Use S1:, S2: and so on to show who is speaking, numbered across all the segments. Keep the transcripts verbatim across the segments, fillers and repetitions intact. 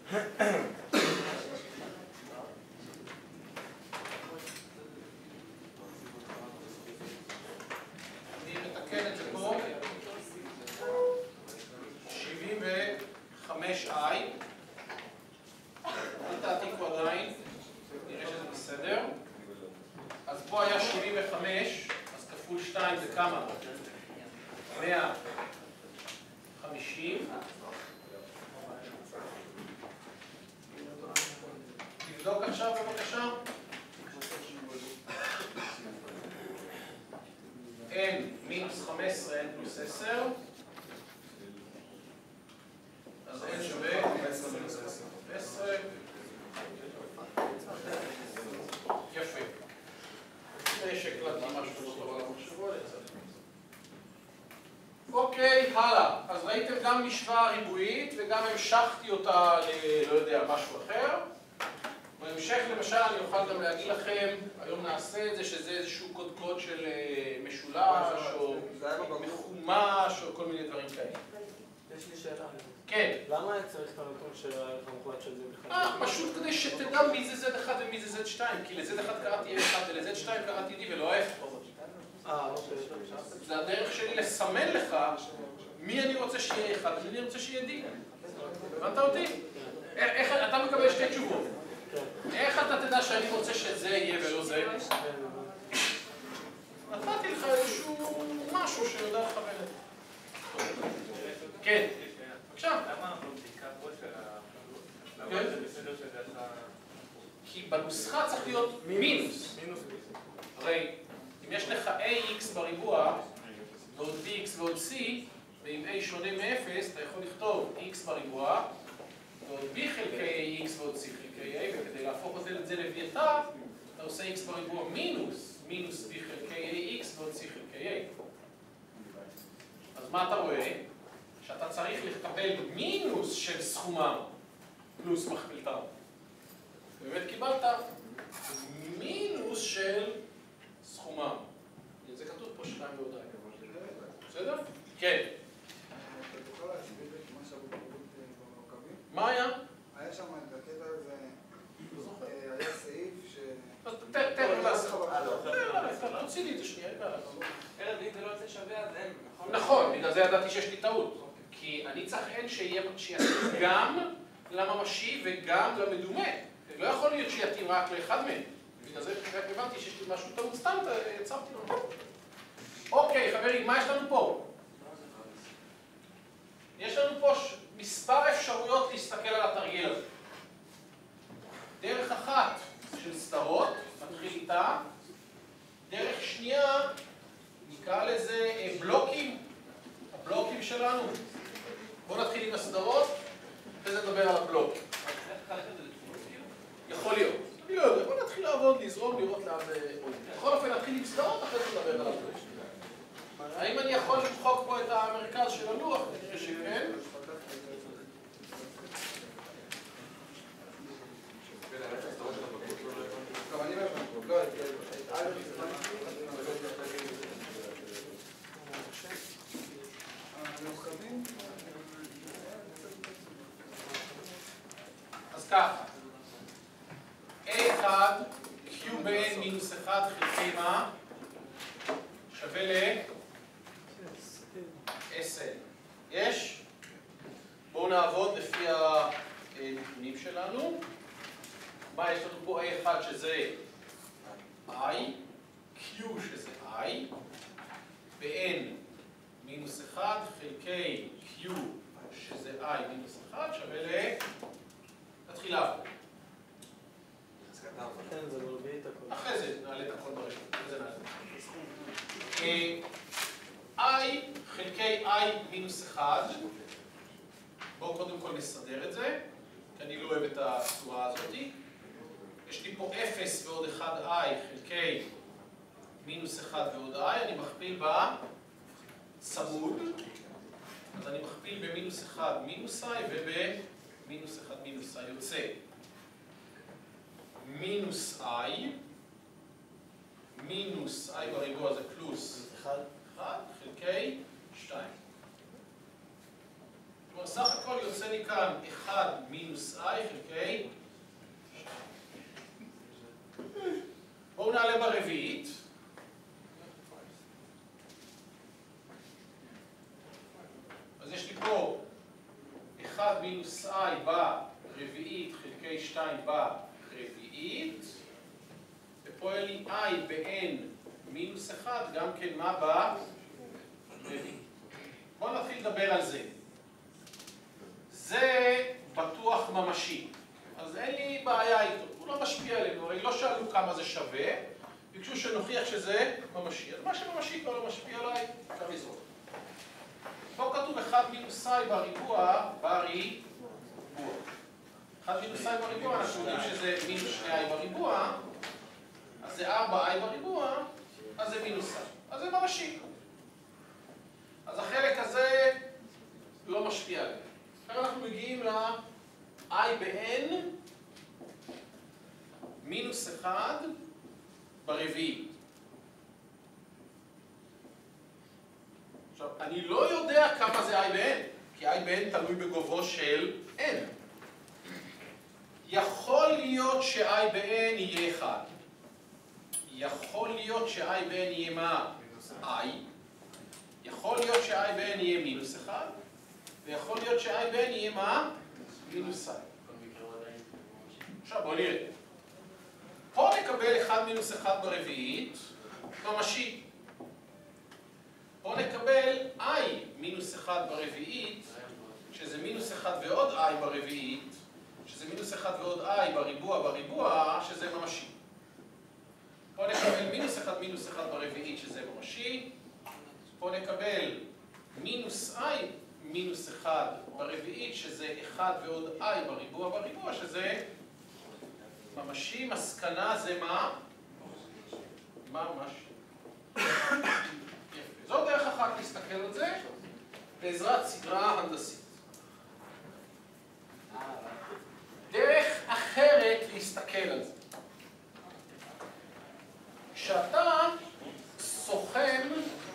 S1: מתקן את זה פה, שבעים וחמש i, אל תעתיקו עדיין, נראה שזה בסדר. אז פה היה שבעים וחמש, אז כפול שתיים זה כמה? מאה וחמישים. תבדוק עכשיו בבקשה. n מינוס חמש עשרה, n פלוס עשר. אז n שווה עשרה. יפה. זה שקלטתי משהו לא טוב על המחשבו, אוקיי, הלאה. אז ראיתם גם משוואה ריבועית וגם המשכתי אותה ל... לא יודע, משהו אחר. בהמשך למשל אני אוכל גם להגיד לכם, היום נעשה את זה, שזה איזשהו קודקוד של משולש או מחומש או כל מיני דברים כאלה.
S2: יש לי שאלה.
S1: כן.
S2: למה צריך את הנתון של הערך המוחלט של זד אחד?
S1: אה, פשוט כדי שתדע מי זה זד אחד ומי זה זד שתיים, כי לזד אחד קראתי A אחד ולזד שתיים קראתי D ולא ההפך.
S2: אה, אוקיי.
S1: זה הדרך שלי לסמן לך מי אני רוצה שיהיה אחד ומי אני רוצה שיהיה D. הבנת אותי? איך אתה מקבל שתי תשובות? איך אתה תדע שאני רוצה שזה יהיה ולא זה? נתתי לך איזשהו משהו שיודע לכוון את זה. כן. עכשיו.
S3: למה בבדיקה פה של ה... למה זה בסדר שזה עשה...
S1: כי בנוסחה צריך להיות מינוס. הרי אם יש לך ax בריבוע ועוד bx ועוד c, ואם a שונה מ-אפס, אתה יכול לכתוב x בריבוע ועוד b חלקי x ועוד c חלקי a, וכדי להפוך את זה לווייתה, אתה עושה x בריבוע מינוס, מינוס b חלקי ax ועוד c חלקי a. אז מה אתה רואה? שאתה צריך לקבל מינוס של סכומם פלוס מכפלתם. באמת קיבלת מינוס של סכומם. זה כתוב פה שתיים ועוד רגע. בסדר? כן.
S4: אתה יכול להסביר את מה שעבוד במורכבים?
S1: מה היה?
S4: היה שם את הקטע הזה, היה סעיף ש...
S1: תן, תן, תן, תוציא לי את זה שנייה.
S2: ארז, אם זה לא יוצא שווה, אז אין, נכון?
S1: נכון, בגלל זה ידעתי שיש לי טעות. כי אני צריך אין שיתאים גם לממשי וגם למדומה. לא יכול להיות שיתאים רק לאחד מהם. בגלל זה הבנתי שיש לי משהו טעות, סתם יצרתי לו. אוקיי, חברים, מה יש לנו פה? יש לנו פה מספר אפשרויות להסתכל על התרגיל הזה. דרך אחת של סדרות, נתחיל איתה. דרך שנייה, נקרא לזה בלוקים. הבלוקים שלנו. בואו נתחיל עם הסדרות, וזה נדבר על הבלוק. יכול להיות. אני לא יודע, בואו נתחיל לעבוד, לזרום, לראות לאן זה... בכל אופן, נתחיל עם סדרות, אחרי זה נדבר על הבלוק. האם אני יכול למחוק פה את המרכז של הלוח? נראה שכן. אז ככה, A אחד, Q ב-N מינוס אחד חלקי מה? שווה ל-אס אן. יש? בואו נעבוד לפי הנתונים שלנו. מה יש לנו פה? A אחד שזה I, Q שזה I, ב-N מינוס אחד חלקי Q שזה I מינוס אחד שווה ל... נתחיל לעבוד.
S2: כן, זה מרביע את הכל.
S1: אחרי זה נעלה את הכל ברשת. אחרי זה נעלה. I חלקי I מינוס אחד. בואו קודם כל נסדר את זה, כי אני לא אוהב את הצורה הזאת. יש לי פה אפס ועוד אחד I חלקי מינוס אחד ועוד I. אני מכפיל בצמוד. אז אני מכפיל במינוס אחד מינוס I ובמינוס אחד מינוס I יוצא. מינוס I, מינוס I בריבוע זה פלוס אחד חלקי שתיים. כלומר, סך הכל יוצא לי כאן אחד מינוס i חלקי. בואו נעלה ברביעית. אז יש לי פה אחד מינוס i ברביעית חלקי שתיים ברביעית. ופה יהיה לי i ב-n מינוס אחד, גם כן מה ברביעית. בואו נתחיל לדבר על זה. זה בטוח ממשי, אז אין לי בעיה איתו, הוא לא משפיע עלינו, הרי לא שאלו כמה זה שווה, ביקשו שנוכיח שזה ממשי, אז מה שממשי כבר לא משפיע עליי, אפשר לזרוק. פה כתוב אחד מינוס i בריבוע, בריבוע. אחד מינוס i בריבוע, אנחנו יודעים שזה מינוס שני i בריבוע, אז זה ארבע i בריבוע, אז זה מינוס i, אז זה ממשי. אז החלק הזה לא משפיע עלינו. עכשיו אנחנו מגיעים ל-i ב-n מינוס אחד ברביעית. עכשיו, אני לא יודע כמה זה i ב-n, כי i ב-n תלוי בגובהו של n. יכול להיות ש-i ב-n יהיה אחד. יכול להיות ש-i ב-n יהיה מה? i. יכול להיות ש-i ב-n יהיה מינוס אחד. ויכול להיות ש-i ב-n יהיה מה? מינוס i. עכשיו בואו נראה. פה נקבל אחד מינוס אחד ברביעית, ממשי. פה נקבל i מינוס אחד ברביעית, שזה מינוס אחד ועוד i ברביעית, שזה מינוס אחד ועוד i בריבוע בריבוע, שזה ממשי. פה נקבל מינוס אחד מינוס אחד ברביעית, שזה ממשי. פה נקבל מינוס i מינוס אחד ברביעית, שזה אחד ועוד i בריבוע בריבוע, שזה ממשי. מסקנה זה מה? ממש. זו דרך אחת להסתכל על זה, בעזרת סדרה הנדסית. דרך אחרת להסתכל על זה. כשאתה סוכם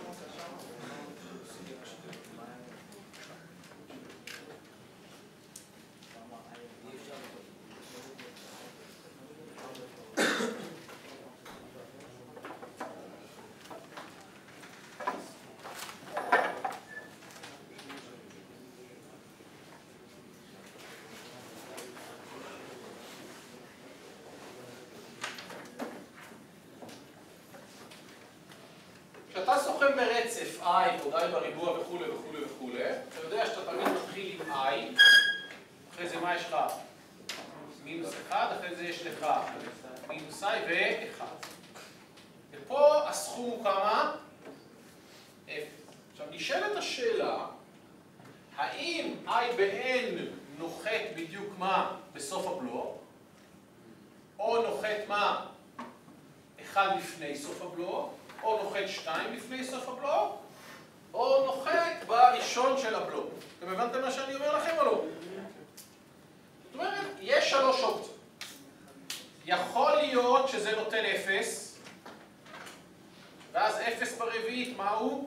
S1: כשאתה סוכם ברצף i ועוד i בריבוע וכו' וכו' וכו', אתה יודע שאתה תמיד מתחיל עם i, אחרי זה מה יש לך? מינוס אחד, אחרי זה יש לך מינוס i ו-אחד. ופה הסכום הוא כמה? אפס. עכשיו נשאלת השאלה, האם i ב-n נוחת בדיוק מה בסוף הבלוק, או נוחת מה אחד לפני סוף הבלוק, או נוחת שתיים לפני סוף הבלוק, או נוחת בראשון של הבלוק. אתם הבנתם מה שאני אומר לכם או לא? זאת אומרת, יש שלוש אופציות. יכול להיות שזה נותן אפס, ואז אפס ברביעית, מהו?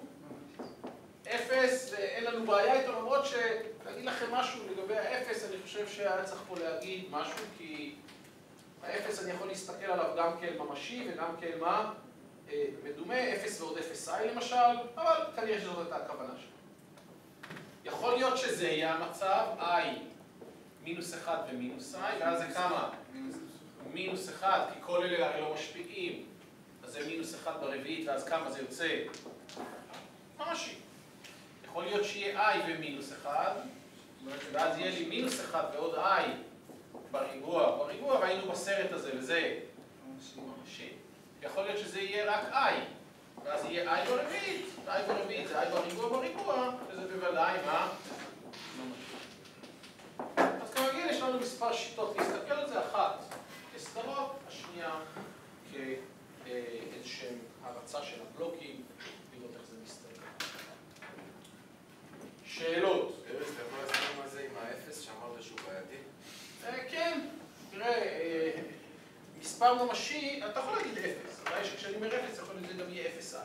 S1: אפס, ואין לנו בעיה איתו, למרות שלהגיד לכם משהו לגבי האפס, אני חושב שהיה צריך פה להגיד משהו, כי האפס אני יכול להסתכל עליו גם כאל ממשי וגם כאל מה? מדומה, אפס ועוד אפס i למשל, אבל כנראה שזאת הייתה הכוונה שלי. יכול להיות שזה יהיה המצב, i מינוס אחד ומינוס i, ואז זה כמה? מינוס אחד, כי כל אלה הרי לא משפיעים, אז זה מינוס אחד ברביעית, ואז כמה זה יוצא? ממשי. יכול להיות שיהיה i ומינוס אחד, ואז יהיה לי מינוס אחד ועוד i בריבוע, בריבוע, והיינו בסרט הזה, וזה ממשי. יכול להיות שזה יהיה רק i, ואז יהיה i ברביעית, i ברביעית זה i בריבוע בריבוע, וזה בוודאי מה? אז כרגיל יש לנו מספר שיטות להסתכל על זה, אחת כסדרות, השנייה כאיזשהם הרצה של הבלוקים, לראות איך זה מסתכל. שאלות?
S3: ארז, אתה יכול להסביר מה זה עם האפס שאמרת שהוא בעייתי?
S1: כן, תראה, מספר ממשי, אתה יכול להגיד אפס, אולי שכשאני אומר אפס, יכול להיות שזה גם יהיה אפס i.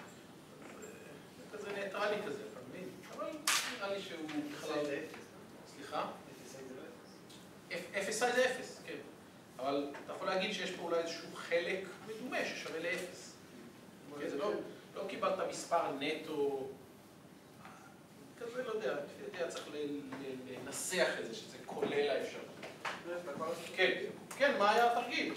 S1: זה כזה ניטרלי כזה, אתה מבין? אבל נראה לי שהוא בכלל... אפס i זה אפס, כן. אבל אתה יכול להגיד שיש פה אולי איזשהו חלק מדומה ששווה לאפס. כן, זה לא, לא קיבלת מספר נטו, כזה לא יודע, לפי דעתי צריך לנסח את זה, שזה כולל האפשרות. כן, כן, מה היה התרגיל?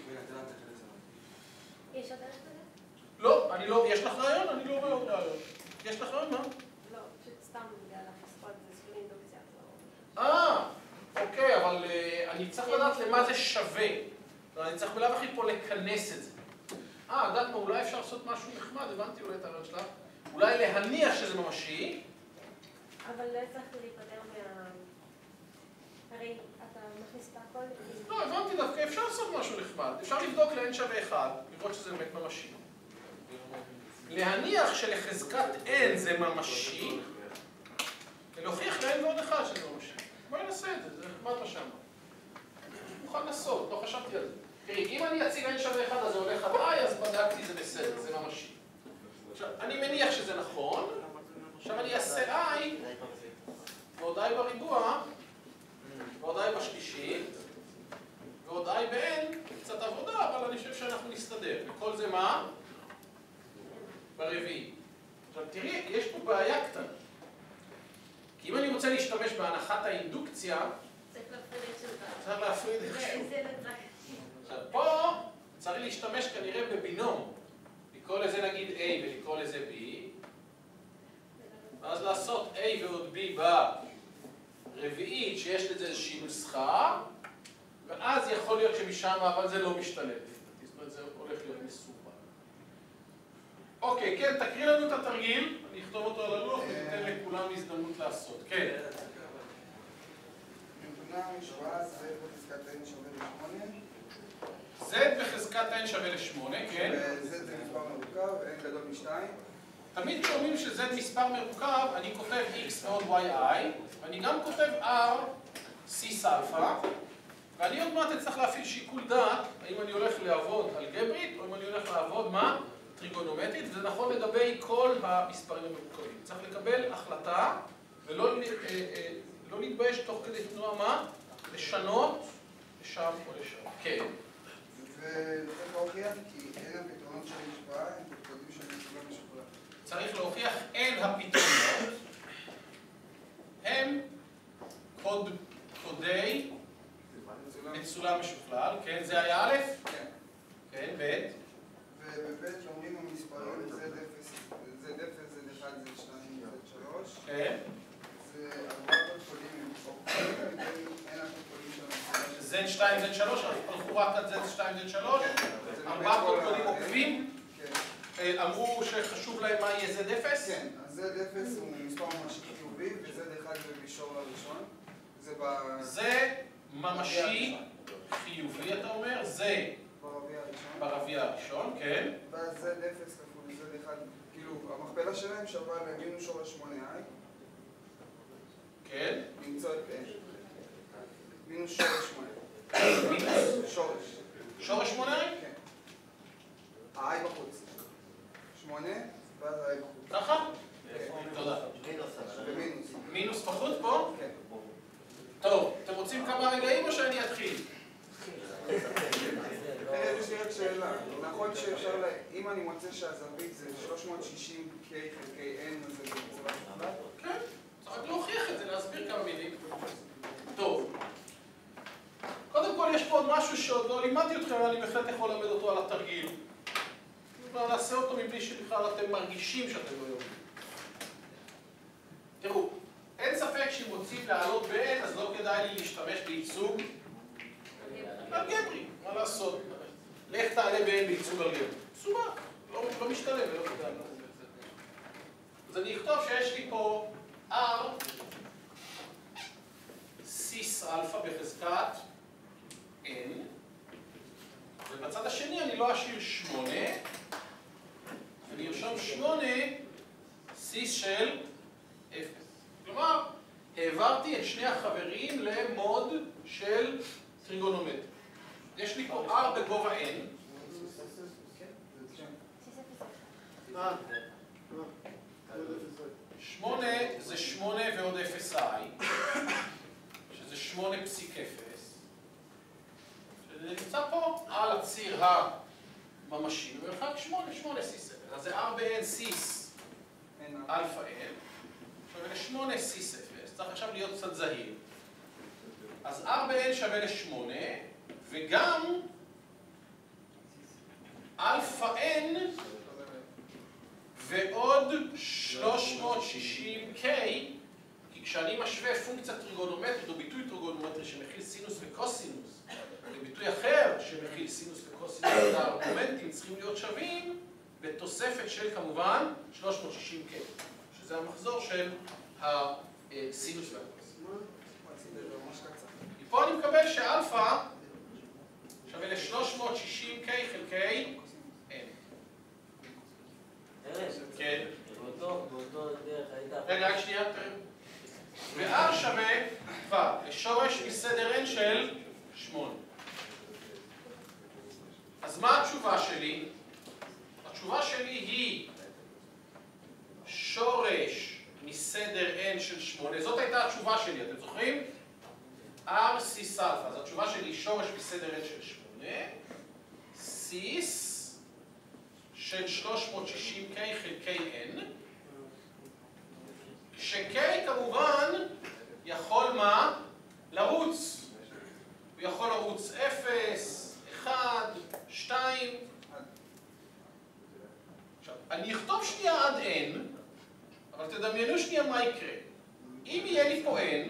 S5: יש עוד דרך כזה?
S1: לא, אני לא, יש לך רעיון? אני לא רואה עוד רעיון. יש לך רעיון? מה?
S5: לא, פשוט סתם בגלל החספות, זה סכום אינדוקציה.
S1: אה, אוקיי, אבל אה, אני צריך לדעת למה זה שווה. אני צריך בלב הכי פה לכנס את זה. אה, יודעת מה, אולי אפשר לעשות משהו נחמד, הבנתי אולי את הרעיון שלך. אולי להניח שזה ממשי.
S5: אבל לא הצלחתי להיפטר מה... הרי אתה מכניס את הכל...
S1: לא, הבנתי דווקא, אפשר לעשות משהו נחמד. אפשר לבדוק ל-n שווה אחד, לראות שזה באמת ממשי. להניח שלחזקת n זה ממשי, ולהוכיח ל-n ועוד אחד שזה ממשי. בואי נעשה את זה, זה נחמד מה שאמרת. מוכן לעשות, לא חשבתי על זה. תראי, אם אני אציג n שווה אחד אז זה הולך עד i, אז בדקתי זה בסדר, זה ממשי. עכשיו, אני מניח שזה נכון, עכשיו אני אעשה i, ועוד i בריבוע, ועוד i בשלישית, ועוד i ב-n, קצת עבודה, אבל אני חושב שאנחנו נסתדר. וכל זה מה? ברביעי. עכשיו תראי, יש פה בעיה קטנה. כי אם אני רוצה להשתמש בהנחת האינדוקציה,
S5: צריך להפריד את שלך.
S1: צריך להפריד איכשהו.
S5: זה לצח.
S1: עכשיו פה צריך להשתמש כנראה בבינום. לקרוא לזה נגיד A ולקרוא לזה B. ואז לעשות A ועוד B ברביעית שיש לזה איזושהי נוסחה, ואז יכול להיות שמשם, אבל זה לא משתלב. זאת אומרת, זה הולך להיות מסובך. אוקיי, כן, תקריא לנו את התרגיל, אני אכתוב אותו על הלוח וניתן לכולם הזדמנות לעשות. כן.
S4: נתונה משוואה z בחזקת n שווה לשמונה.
S1: z בחזקת n שווה לשמונה, כן.
S4: ו-z זה מספר מרוכב, n גדול משתיים.
S1: תמיד כשאומרים ש-z מספר מרוכב, אני כותב x ועוד yi, ואני גם כותב r, סיס אלפא, ואני עוד מעט אצטרך להפעיל שיקול דעת, האם אני הולך לעבוד אלגברית, או אם אני הולך לעבוד מה? טריגונומטרית, וזה נכון לגבי כל המספרים המרוכבים. צריך לקבל החלטה, ולא לא להתבייש תוך כדי תנועה מה? לשנות לשם או לשם. כן.
S4: וצריך להוכיח כי אין הפתרונות של המשוואה, הם פתרונות של מסוגל משוכלל.
S1: צריך להוכיח אין הפתרונות הם קוד, קודי מצולם משוכלל, כן, זה היה א'?
S4: כן.
S1: כן, ב'?
S4: ובב' לומדים המספרים z אפס, z אפס, z אחד, z שתיים, z שלוש.
S1: כן.
S4: זה ארבעה קודקודים, אין הקודקודים של המספרים.
S1: זד שתיים, זד שלוש, הלכו רק עד זד שתיים, זד שלוש, ארבעה קודקודים עוקבים, אמרו שחשוב להם מה יהיה זד אפס?
S4: כן, אז z אפס הוא מספר ממשי חיובי, ו-z אחד זה מישור לראשון. זה ב...
S1: זה ממשי חיובי, אתה אומר, זה
S4: ברביע הראשון.
S1: ברביע הראשון, כן.
S4: ואז z אפס כפול z אחד, כאילו, המכפלה שלהם שווה למינוס שורש שמונה i.
S1: כן.
S4: למצוא את n. מינוס שורש שמונה.
S1: מינוס?
S4: שורש.
S1: שורש שמונה?
S4: כן. ה-i בחוץ. שמונה, ואז ה-i בחוץ.
S1: ככה? תודה.
S4: במינוס.
S1: מינוס בחוץ פה?
S4: כן.
S1: טוב, אתם רוצים כמה רגעים או שאני אתחיל?
S4: יש לי רק שאלה. נכון שאפשר, אם אני מוצא שהזווית זה שלוש מאות ושישים k חלקי n, אז זה בצורה משוכלל?
S1: כן, צריך רק להוכיח את זה, להסביר כמה מילים. טוב. קודם כל יש פה עוד משהו שעוד לא לימדתי אתכם, אבל אני בהחלט יכול ללמד אותו על התרגיל. אבל נעשה אותו מבלי שבכלל אתם מרגישים שאתם לא יודעים. תראו, אין ספק שאם רוצים לעלות ב-n, אז לא כדאי לי להשתמש בייצוג אלגברי. מה לעשות? לך תעלה ב-n בייצוג אלגברי. סובך, לא, לא משתלם ולא כדאי. אז אני אכתוב שיש לי פה r סיס אלפא בחזקת n, ובצד השני אני לא אשאיר שמונה, אני ארשום שמונה סיס של אפס. כלומר, העברתי את שני החברים למוד של טריגונומטרי. יש לי פה r בגובה n. שמונה זה שמונה ועוד אפס i, שזה שמונה פסיק אפס. זה נמצא פה על הציר הממשי, במרחק שמונה, שמונה סיס אפס. אז זה R ב-N סיס אלפא N, שווה ל-שמונה סיס אפס. צריך עכשיו להיות קצת זהיר. אז R ב-N שווה ל-שמונה, וגם אלפא N ועוד שלוש מאות ושישים K, כי כשאני משווה פונקציה טריגונומטרית או ביטוי טריגונומטרי שמכיל סינוס וקוסינוס לביטוי אחר שמכיל סינוס וקוסינוס, הארגומנטים צריכים להיות שווים בתוספת של כמובן שלוש מאות ושישים K, שזה המחזור של הסינוס והקוסינוס. מפה אני מקבל שאלפא שווה ל-שלוש מאות ושישים K חלקי N. כן.
S2: באותו דרך היית...
S1: רגע, רק שנייה. ו-R שווה כבר לשורש מסדר N של שמונה. אז מה התשובה שלי? התשובה שלי היא שורש מסדר N של שמונה. זאת הייתה התשובה שלי, אתם זוכרים? R סיס אלפא. אז התשובה שלי היא שורש מסדר N של שמונה. סיס של שלוש מאות ושישים K חלקי N. ש-K כמובן יכול מה? לרוץ. הוא יכול לרוץ אפס, אחד, שתיים. עכשיו, אני אכתוב שנייה עד N, אבל תדמיינו שנייה מה יקרה. אם יהיה לי פה N,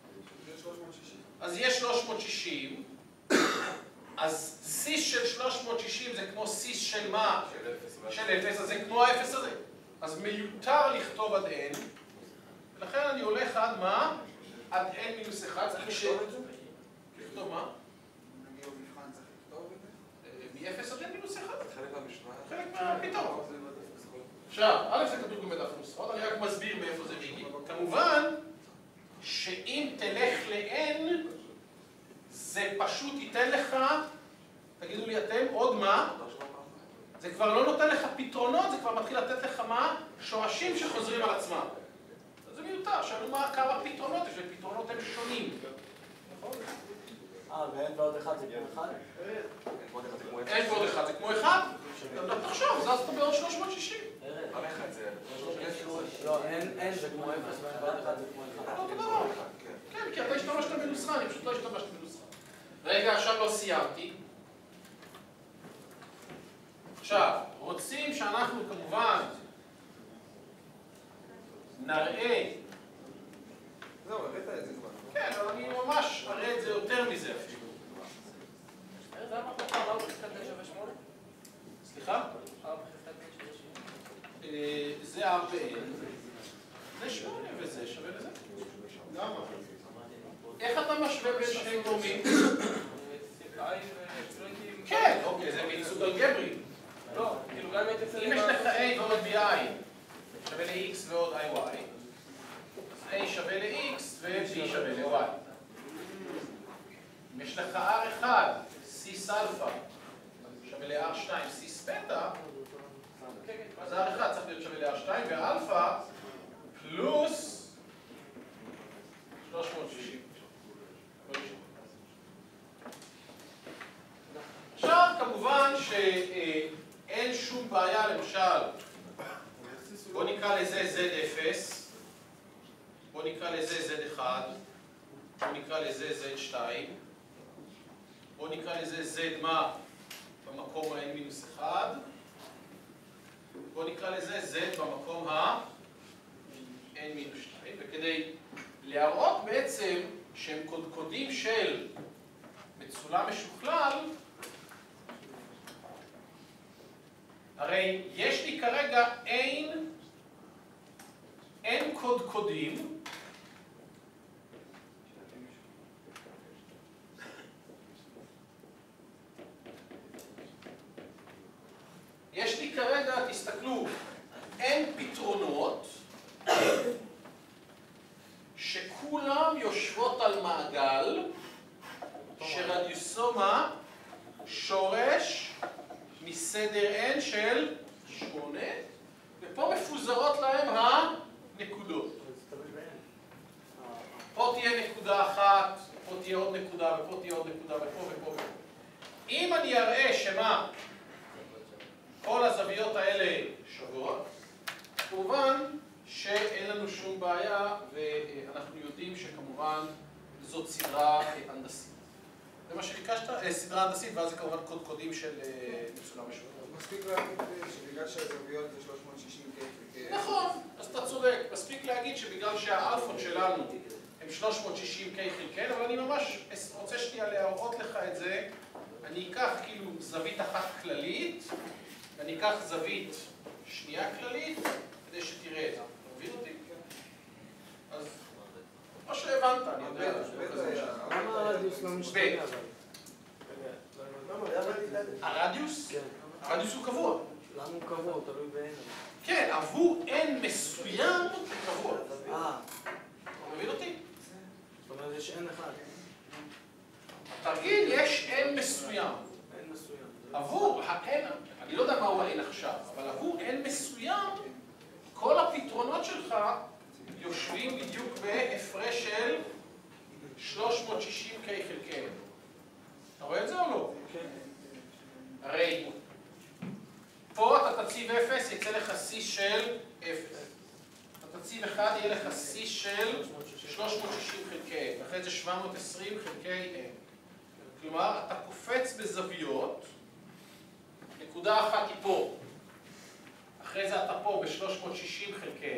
S1: אז יהיה שלוש מאות ושישים, אז סיס של שלוש מאות ושישים זה כמו סיס של מה? של אפס, אז זה כמו האפס הזה. אז מיותר לכתוב עד N, ולכן אני הולך עד מה? עד N מינוס אחד. צריך לכתוב את זה? לכתוב מה?
S4: נגיד במבחן צריך לכתוב את זה?
S1: מ-אפס עד N מינוס אחד.
S3: חלק מהמשוואה.
S1: חלק מהפתרון. עכשיו, א' זה כתוב גם בדף נוסחות, אני רק מסביר מאיפה זה מגיע. כמובן שאם תלך ל-N, זה פשוט ייתן לך, תגידו לי אתם, עוד מה? זה כבר לא נותן לך פתרונות, זה כבר מתחיל לתת לך מה? שורשים שחוזרים על עצמם. אז זה מיותר, שאלו מה כמה פתרונות יש, ופתרונות הם שונים.
S2: אה, ואין ועוד אחד זה כמו אחד?
S1: אין ועוד אחד, זה כמו אחד? תחשוב, זזת בעוד שלוש מאות ושישים.
S2: לא, אין זה כמו אפס, ואין ועוד אחד זה כמו אחד.
S1: אותו דבר. כן, כי אתה השתמשת בנוסחה, אני פשוט לא השתמשת בנוסחה. רגע, עכשיו לא סיימתי. עכשיו, רוצים שאנחנו כמובן נראה...
S4: זהו, הבאת את זה כבר.
S1: כן, אבל אני ממש אראה את זה יותר מזה אפילו.
S2: זה היה מחלקה ארבע בחזקת N שווה שמונה?
S1: סליחה?
S2: ארבע בחזקת N שווה שמונה?
S1: אה, זה R ב-N. זה שמונה וזה שווה לזה. למה? איך אתה משווה בין שני גורמים? כן, אוקיי, זה מייצוג אלגברי.
S2: לא, כאילו גם הייתי צריך...
S1: אם יש לך A ועוד B I שווה ל-X ועוד I Y, A שווה ל-X ו-B שווה ל-Y. אם יש לך R אחד, סיס אלפא, שווה ל-R שתיים, סיס בטא, אז R אחד צריך להיות שווה ל-R שתיים, ואלפא פלוס שלוש מאות ושישים. עכשיו, כמובן שאין שום בעיה, למשל, בוא נקרא לזה זד אפס, בוא נקרא לזה זד אחד, בוא נקרא לזה זד שתיים, בוא נקרא לזה זד מה במקום ה-N מינוס אחד, בוא נקרא לזה זד במקום ה-N מינוס שתיים, וכדי להראות בעצם שהם קודקודים של מצולם משוכלל, הרי יש לי כרגע אין, אין קודקודים יש לי כרגע, תסתכלו, אין פתרונות שכולם יושבות על מעגל שרדיוסו מה? שורש מסדר N של שמונה, ופה מפוזרות להם הנקודות. פה תהיה נקודה אחת, פה תהיה עוד נקודה, ופה תהיה עוד נקודה, ופה ופה ופה. אם אני אראה שמה כל הזוויות האלה שוות, כמובן שאין לנו שום בעיה, ואנחנו יודעים שכמובן זאת סדרה הנדסית. זה מה שביקשת? סדרה הנדסית, ואז זה כמובן קוד קודים של מצולם משוות.
S4: מספיק להגיד שבגלל שהזוויות זה שלוש מאות ושישים קיי.
S1: נכון, אז אתה צודק. מספיק להגיד שבגלל שהאלפות שלנו הם שלוש מאות ושישים קיי חלקי, אבל אני ממש רוצה שנייה להראות לך את זה. אני אקח כאילו זווית אחת כללית, ואני אקח זווית שנייה כללית, כדי שתראה את זה. אתה מבין אותי? אז מה שהבנת, אני יודע.
S6: למה הרדיוס לא משתנה?
S1: הרדיוס? הרדיוס הוא קבוע.
S6: למה הוא קבוע? הוא תלוי ב-N.
S1: כן, עבור N מסוים הוא קבוע.
S6: אה.
S1: אתה מבין אותי?
S6: זאת אומרת, יש N אחד.
S1: תרגיל, יש N מסוים.
S6: N מסוים.
S1: עבור ה-N, אני לא יודע מהו ה-N עכשיו, אבל עבור N מסוים, כל הפתרונות שלך יושבים בדיוק בהפרש של שלוש מאות ושישים קיי חלקי. אתה רואה את זה או לא?
S6: כן.
S1: הרי פה אתה תציב אפס, יצא לך C של אפס. אתה תציב אחד, יהיה לך C של שלוש מאות ושישים חלקי, ואחרי זה שבע מאות ועשרים חלקי N. כלומר, אתה קופץ בזוויות, נקודה אחת היא פה, אחרי זה אתה פה ב-שלוש מאות ושישים חלקי,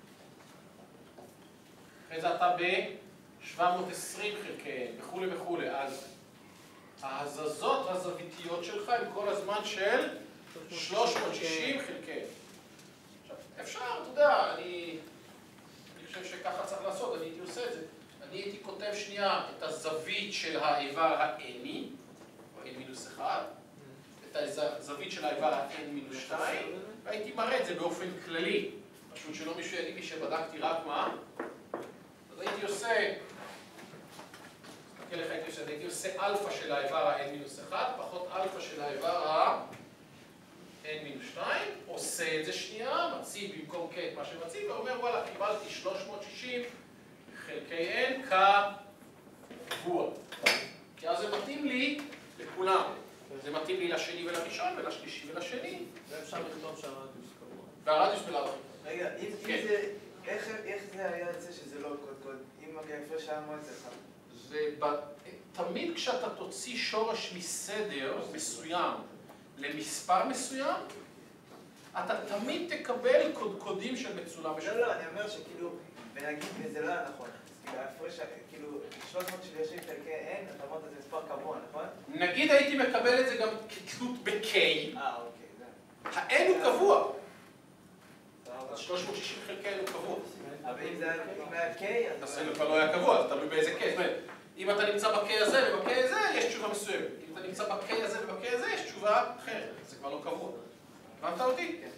S1: אחרי זה אתה ב-שבע מאות ועשרים חלקי, וכו' וכו'. אז ההזזות הזוויתיות שלך הן כל הזמן של שלוש מאות ושישים חלקי. עכשיו, אפשר, אתה יודע, אני, אני חושב שככה צריך לעשות, אני הייתי עושה את זה. אני הייתי כותב שנייה את הזווית של האיבר ה-N'i, או N מינוס אחד, את הזווית של האיבר ה-N מינוס שתיים, והייתי מראה את זה באופן כללי. פשוט שלא מישהו יגיד לי שבדקתי רק מה. אז הייתי עושה, תסתכל איך הייתי עושה, הייתי עושה אלפא של האיבר ה-N מינוס אחד, פחות אלפא של האיבר ה-N מינוס שתיים, עושה את זה שנייה, מציב במקום K את מה שמציב, ואומר וואלה, קיבלתי שלוש מאות ושישים חלקי N קבוע. כי אז זה מתאים לי לכולם. זה מתאים לי לשני ולראשון, ולשלישי ולשני.
S6: ואפשר לכתוב שהרדיוס קבוע.
S1: והרדיוס בלעדיו.
S3: רגע, אם זה... איך זה היה יוצא שזה לא קוד קוד? אם ההפרש היה מועד אחד?
S1: תמיד כשאתה תוציא שורש מסדר מסוים למספר מסוים, אתה תמיד תקבל קודקודים של מצולם משותף.
S3: לא, לא, אני אומר שכאילו, ונגיד, וזה לא היה נכון. ההפרש, כאילו, שלוש מאות ושישים חלקי N, אתה אמרת זה מספר קבוע, נכון?
S1: נגיד הייתי מקבל את זה גם כתלות ב-K.
S3: אה, אוקיי, זה.
S1: ה-N הוא קבוע. אז שלוש מאות ושישים חלקי N הוא קבוע.
S3: אבל אם זה היה K,
S1: אז זה כבר לא היה קבוע, זה תלוי באיזה K. זאת אומרת, אם אתה נמצא ב-K הזה וב-K הזה, יש תשובה מסוימת. אם אתה נמצא ב-K הזה וב-K הזה, יש תשובה אחרת. זה כבר לא קבוע. הבנת אותי? כן.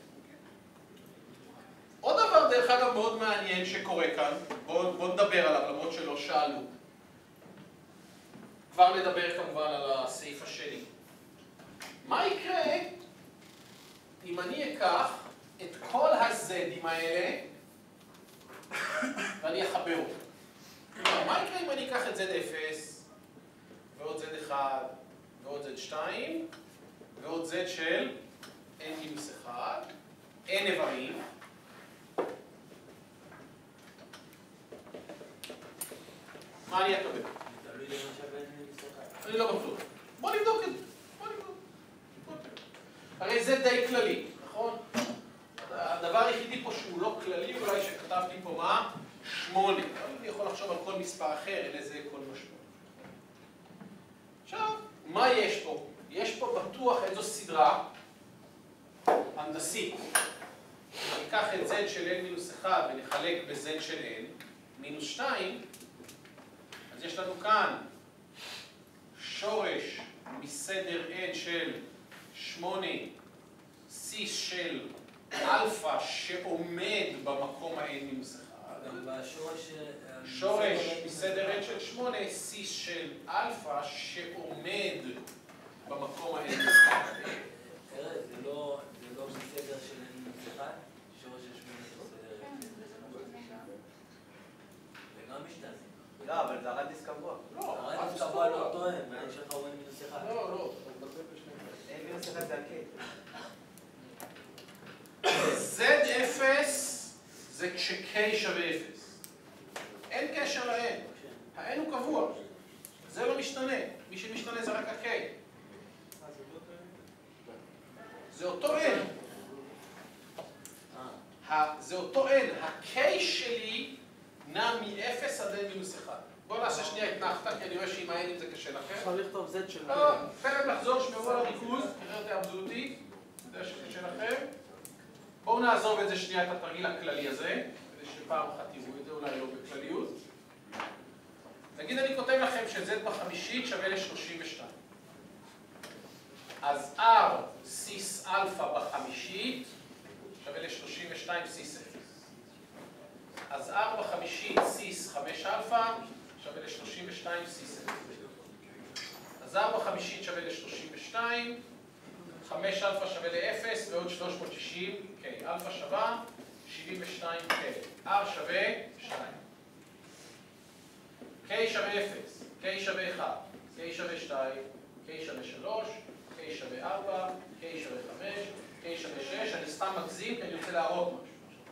S1: עוד דבר, דרך אגב, מאוד מעניין שקורה כאן, בואו בוא נדבר עליו, למרות שלא שאלו. כבר נדבר כמובן על הסעיף השני. מה יקרה אם אני אקח את כל הזדים האלה ואני אחבר אותם? כלומר, מה יקרה אם אני אקח את זד אפס ועוד זד אחד ועוד זד שתיים ועוד זד של N מינוס אחד, N איברים, מה אני אקבל?
S6: תלוי למה שווה N מינוס אחד.
S1: אני לא בטוח. בוא נבדוק את זה. בוא נבדוק. הרי זה די כללי, נכון? הדבר היחידי פה שהוא לא כללי, אולי שכתבתי פה מה? שמונה. אני יכול לחשוב על כל מספר אחר, אין לזה כל משמעות. עכשיו, מה יש פה? יש פה בטוח איזו סדרה הנדסית. ניקח את Z של N מינוס אחד ונחלק ב-Z של N מינוס שתיים, אז יש לנו כאן שורש מסדר N של שמונה C של אלפא שעומד במקום ה-N מינוס אחד.
S6: גם בשורש...
S1: שורש מסדר N של שמונה C של אלפא שעומד במקום ה-N מינוס אחד.
S6: תראה, זה לא מסדר של N מינוס אחד, שורש של שמונה בסדר N. זה גם משתנה.
S3: לא, אבל זה הרדיוס קבוע.
S1: לא,
S6: הרדיוס קבוע לא טוען, יש לך N מינוס אחד.
S1: לא, לא. כש-K שווה אפס. אין קשר ל-N. ה-N הוא קבוע. זה לא משתנה. מי שמשתנה זה רק ה-K. זה אותו N. זה אותו N. ה-K שלי נע מ-אפס עד N מינוס אחד. בואו נעשה שנייה התנחתה, כי אני רואה שעם ה-N זה קשה לכם.
S6: אפשר לכתוב Z של...
S1: לא, תכף לחזור, שמרו על הריכוז, אחרת תעבדו אותי. זה שקשה לכם. בואו נעזוב את זה שנייה, את התרגיל הכללי הזה, כדי שפעם אחת תראו את זה, אולי לא בכלליות. נגיד אני כותב לכם ש-Z בחמישית שווה ל-שלושים ושתיים. אז R סיס אלפא בחמישית שווה ל-שלושים ושתיים סיס אפס. אז R בחמישית סיס חמש אלפא שווה ל-שלושים ושתיים סיס אפס. אז R בחמישית שווה ל-שלושים ושתיים, חמש אלפא שווה ל-אפס ועוד שלוש מאות שישים K. אלפא שווה שבעים ושתיים K. R שווה שתיים. K שווה אפס, K שווה אחד, K שווה שתיים, K שווה שלוש, K שווה ארבע, K שווה חמש, K שווה שש. אני סתם מגזים כי אני רוצה להראות משהו.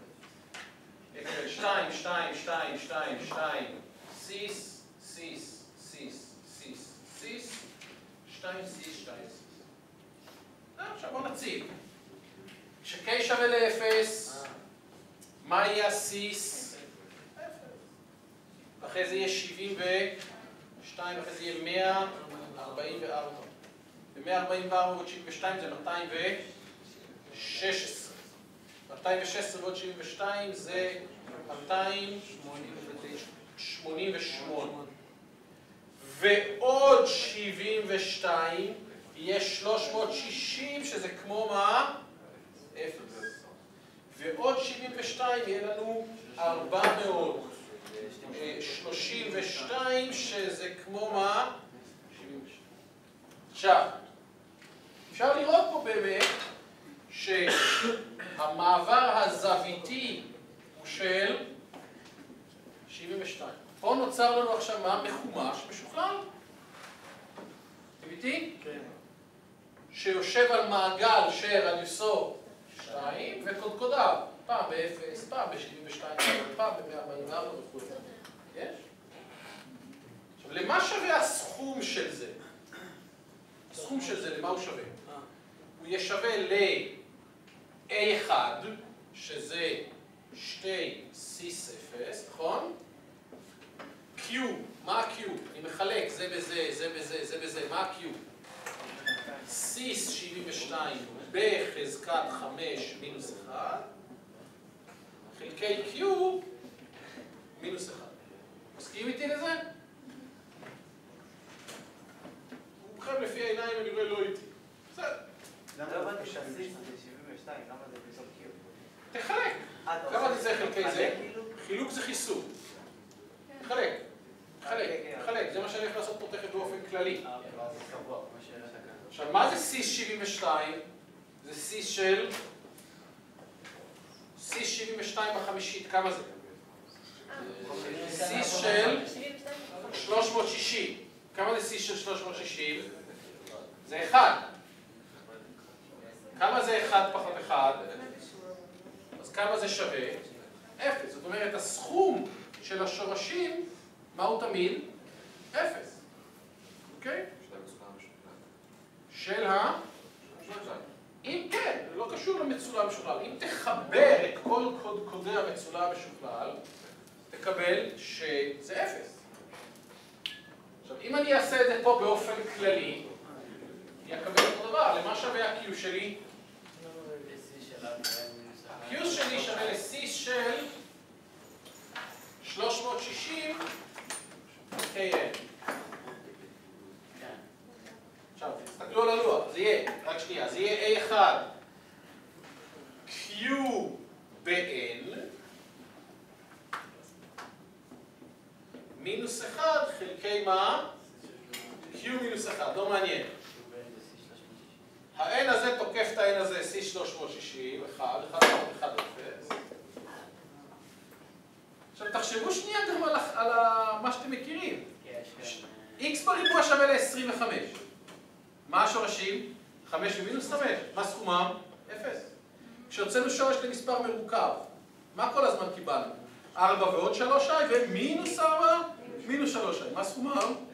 S1: שתיים, שתיים, שתיים, שתיים, שתיים, סיס, סיס, סיס, סיס, סיס, שתיים, סיס, שתיים, סיס. עכשיו בואו נציג. כש-K שווה ל-אפס, מה יהיה הסיס? אחרי זה יהיה שבעים ושתיים, אחרי זה יהיה מאה ארבעים וארבע. ו-מאה ארבעים וארבע ועוד שבעים ושתיים זה מאתיים ושש עשרה. מאתיים ושש עשרה ועוד שבעים ושתיים זה מאתיים שמונים ושמונה. ועוד שבעים ושתיים יהיה שלוש מאות שישים, שזה כמו מה? אפס. ועוד שבעים ושתיים יהיה לנו ארבע מאות שלושים ושתיים, שזה כמו מה? שבעים ושתיים. עכשיו, אפשר לראות פה באמת שהמעבר הזוויתי הוא של שבעים ושתיים. פה נוצר לנו עכשיו מה? מחומש משוכלל. אתם איתי? כן. שיושב על מעגל של רדיוסו שתיים וקודקודיו. פעם ב-אפס, פעם ב-שבעים ושתיים, פעם ב-מאה ארבעים וארבע וכו'. יש? עכשיו, למה שווה הסכום של זה? הסכום של זה, למה הוא שווה? הוא יהיה שווה ל-A אחד, שזה שתי סיס אפס, נכון? Q, מה ה-Q? אני מחלק, זה בזה, זה בזה, זה בזה, מה ה-Q? סיס שבעים ושתיים בחזקת חמש מינוס אחד, חלקי Q מינוס אחד. מסכים איתי לזה? רובכם לפי העיניים אני רואה לא איתי. בסדר.
S3: למה לא הבנתי שהסיס זה שבעים ושתיים, למה זה בסוף Q?
S1: תחלק. כמה זה חלקי זה? חילוק זה חיסור. תחלק. תחלק. תחלק. זה מה שאני הולך לעשות פה תכף באופן כללי. עכשיו, מה זה סיס שבעים ושתיים? זה סיס של... סיס שבעים ושתיים בחמישית, כמה זה? סיס של שלוש מאות שישים. כמה זה סיס של שלוש מאות שישים? זה אחד. כמה זה אחד פחות אחד? אז כמה זה שווה? אפס. זאת אומרת, הסכום של השורשים, מה הוא תמיד? אפס. אוקיי? של ה... אם כן, לא קשור למצולה משוכלל. אם תחבר את כל קודקודי המצולה המשוכלל, תקבל שזה אפס. עכשיו, אם אני אעשה את זה פה באופן כללי, אני אקבל אותו דבר. למה שווה ה-Q שלי? ה-Q שלי שווה לסיס של שלוש מאות שישים K N. עכשיו, תסתכלו על הלוח. זה יהיה, רק שנייה, זה יהיה A אחד Q ב-N מינוס אחד חלקי מה? Q מינוס אחד, לא מעניין. ה-N הזה תוקף את ה-N הזה, C שלוש מאות שישים, אחד, אחד, אחד, אפס. עכשיו תחשבו שנייה גם על, על מה שאתם מכירים. X בריבוע שווה ל-עשרים וחמש. מה השורשים? חמש ומינוס חמש. מה סכומם? אפס. כשהוצאנו שורש למספר מרוכב, מה כל הזמן קיבלנו? ארבע ועוד שלוש i ומינוס ארבע, מינוס שלוש i. מה סכומם?